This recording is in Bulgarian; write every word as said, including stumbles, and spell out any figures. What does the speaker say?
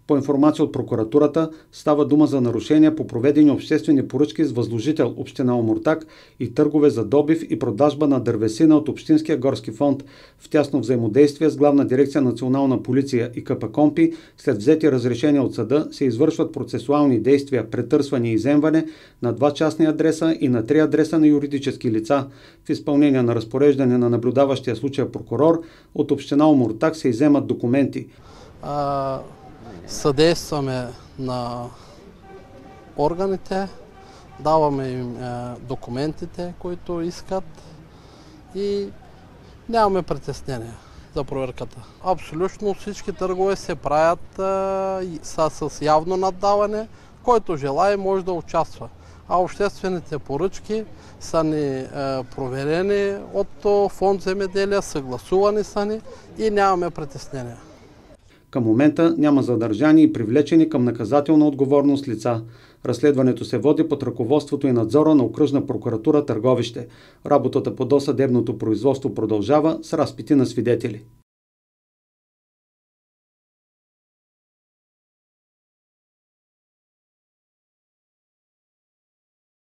По информация от прокуратурата става дума за нарушения по проведени обществени поръчки с възложител Община Омуртаг и търгове за добив и продажба на дървесина от Общинския горски фонд в тясно взаимодействие с Главна дирекция Национална полиция и КПКОНПИ. След взети разрешения от съда се извършват процесуални действия, претърсване и изземване на два частни адреса и на три адреса на юридически лица. В изпълнение на разпореждане на наблюдаващия случая прокурор от Община Омуртаг се изземат документи. А, съдействаме на органите, даваме им е, документите, които искат и нямаме притеснение за проверката. Абсолютно всички търгове се правят е, са с явно наддаване, който желае може да участва. А обществените поръчки са ни е, проверени от Фонд земеделие, съгласувани са ни и нямаме притеснения. Към момента няма задържани и привлечени към наказателна отговорност лица. Разследването се води под ръководството и надзора на Окръжна прокуратура Търговище. Работата по досъдебното производство продължава с разпити на свидетели.